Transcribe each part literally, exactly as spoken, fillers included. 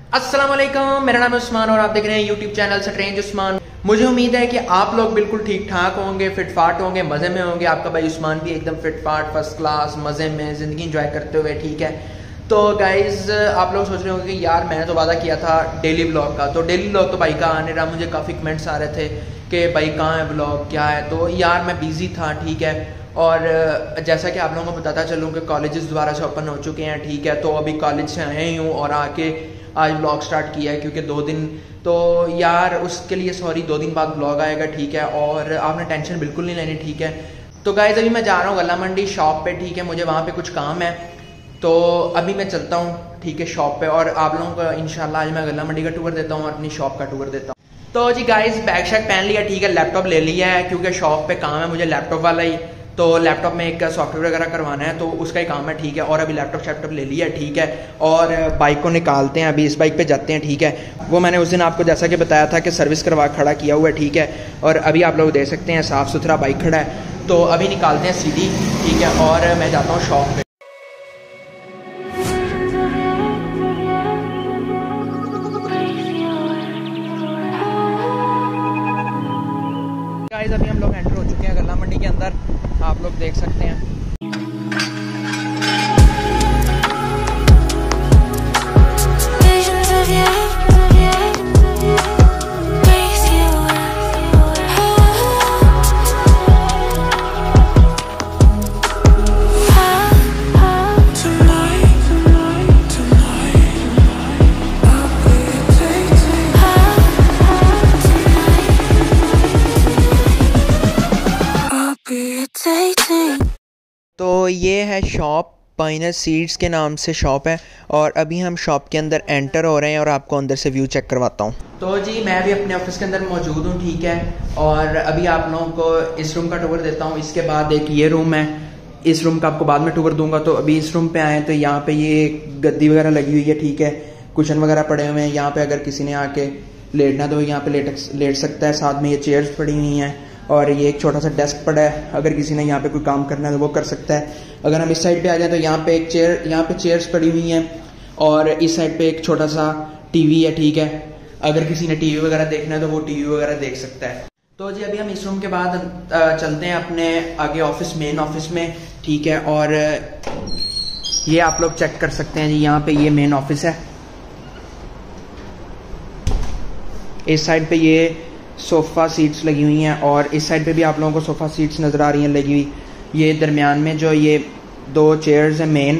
अस्सलाम वालेकुम, मेरा नाम है उस्मान और आप देख रहे हैं यूट्यूब चैनल स्ट्रेंज उस्मान। मुझे उम्मीद है कि आप लोग बिल्कुल ठीक ठाक होंगे, फिट फाट होंगे, मज़े में होंगे। आपका भाई उस्मान भी एकदम फिट फाट फर्स्ट क्लास मज़े में ज़िंदगी इंजॉय करते हुए ठीक है। तो गाइज़ आप लोग सोच रहे होंगे कि यार मैंने तो वादा किया था डेली ब्लॉग का, तो डेली ब्लॉग तो भाई का आने रहा। मुझे काफ़ी कमेंट्स आ रहे थे कि भाई कहाँ है ब्लॉग, क्या है। तो यार मैं बिज़ी था ठीक है। और जैसा कि आप लोगों को बताता चलूँ कि कॉलेजेस दोबारा से ओपन हो चुके हैं ठीक है। तो अभी कॉलेज से आए ही हूँ और आके आज ब्लॉग स्टार्ट किया है, क्योंकि दो दिन तो यार उसके लिए सॉरी दो दिन बाद ब्लॉग आएगा ठीक है। और आपने टेंशन बिल्कुल नहीं लेनी ठीक है। तो गाइस अभी मैं जा रहा हूँ गला मंडी शॉप पे ठीक है, मुझे वहाँ पे कुछ काम है, तो अभी मैं चलता हूँ ठीक है शॉप पे। और आप लोगों को इंशाल्लाह आज मैं गला मंडी का टूर देता हूँ और अपनी शॉप का टूर देता हूँ। तो जी गाइस बैग शैग पहन लिया ठीक है, लैपटॉप ले लिया है क्योंकि शॉप पे काम है मुझे लैपटॉप वाला ही। तो लैपटॉप में एक सॉफ्टवेयर वगैरह करवाना है तो उसका ही काम है ठीक है। और अभी लैपटॉप शैपटॉप ले लिया ठीक है और बाइक को निकालते हैं, अभी इस बाइक पे जाते हैं ठीक है। वो मैंने उस दिन आपको जैसा कि बताया था कि सर्विस करवा खड़ा किया हुआ है ठीक है। और अभी आप लोग देख सकते हैं साफ़ सुथरा बाइक खड़ा है। तो अभी निकालते हैं सीधी ठीक है और मैं जाता हूँ शॉप पे। गाइस अभी हम लोग एंटर हो चुके हैं गला मंडी के अंदर, आप लोग देख सकते हैं। तो ये है शॉप, पाइनर सीड्स के नाम से शॉप है और अभी हम शॉप के अंदर एंटर हो रहे हैं और आपको अंदर से व्यू चेक करवाता हूँ। तो जी मैं भी अपने ऑफिस के अंदर मौजूद हूँ ठीक है। और अभी आप लोगों को इस रूम का टूर देता हूँ। इसके बाद एक ये रूम है, इस रूम का आपको बाद में टूर दूंगा। तो अभी इस रूम पे आए तो यहाँ पे ये गद्दी वगैरह लगी हुई है ठीक है, कुशन वगैरह पड़े हुए हैं। यहाँ पे अगर किसी ने आके लेटना तो यहाँ पे लेट लेट सकता है। साथ में ये चेयर्स पड़ी हुई हैं और ये एक छोटा सा डेस्क पड़ा है, अगर किसी ने यहाँ पे कोई काम करना है तो वो कर सकता है। अगर हम इस साइड पे आ जाए तो यहाँ पे एक चेयर, यहाँ पे चेयर्स पड़ी हुई हैं और इस साइड पे एक छोटा सा टीवी है ठीक है। अगर किसी ने टीवी वगैरह देखना है तो वो टीवी वगैरह देख सकता है। तो जी अभी हम इस रूम के बाद चलते हैं अपने आगे ऑफिस, मेन ऑफिस में ठीक है। और ये आप लोग चेक कर सकते हैं जी, यहाँ पे ये मेन ऑफिस है। इस साइड पे ये सोफ़ा सीट्स लगी हुई हैं और इस साइड पे भी आप लोगों को सोफ़ा सीट्स नज़र आ रही हैं लगी हुई। ये दरमियान में जो ये दो चेयर्स हैं मेन,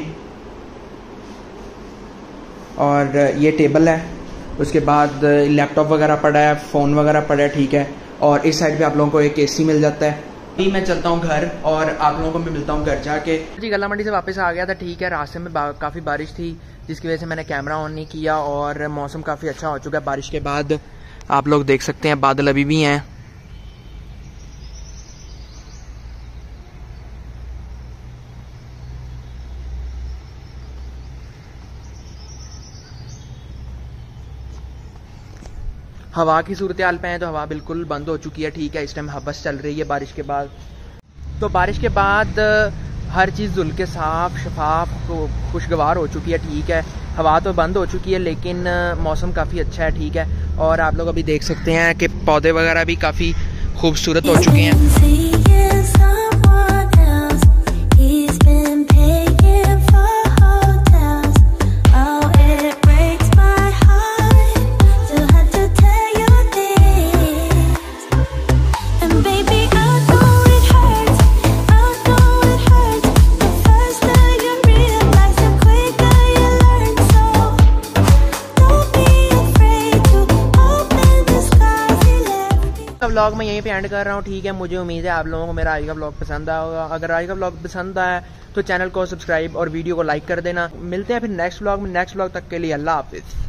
और ये टेबल है। उसके बाद लैपटॉप वगैरह पड़ा है, फ़ोन वगैरह पड़ा है ठीक है। और इस साइड पे आप लोगों को एक एसी मिल जाता है। अभी मैं चलता हूँ घर और आप लोगों को मैं मिलता हूँ घर जाके। जी गला मंडी से वापस आ गया था ठीक है। रास्ते में काफ़ी बारिश थी जिसकी वजह से मैंने कैमरा ऑन नहीं किया और मौसम काफ़ी अच्छा हो चुका है बारिश के बाद। आप लोग देख सकते हैं बादल अभी भी हैं। हवा की सूरत हाल पे है तो हवा बिल्कुल बंद हो चुकी है ठीक है। इस टाइम हवस चल रही है बारिश के बाद। तो बारिश के बाद हर चीज़ धुल के साफ शफाफ खुशगवार हो चुकी है ठीक है। हवा तो बंद हो चुकी है लेकिन मौसम काफ़ी अच्छा है ठीक है। और आप लोग अभी देख सकते हैं कि पौधे वगैरह भी काफ़ी खूबसूरत हो चुके हैं। व्लॉग मैं यहीं पे एंड कर रहा हूँ ठीक है। मुझे उम्मीद है आप लोगों को मेरा आज का व्लॉग पसंद आया होगा। अगर आज का व्लॉग पसंद आया तो चैनल को सब्सक्राइब और वीडियो को लाइक कर देना। मिलते हैं फिर नेक्स्ट व्लॉग में। नेक्स्ट व्लॉग तक के लिए अल्लाह हाफिज़।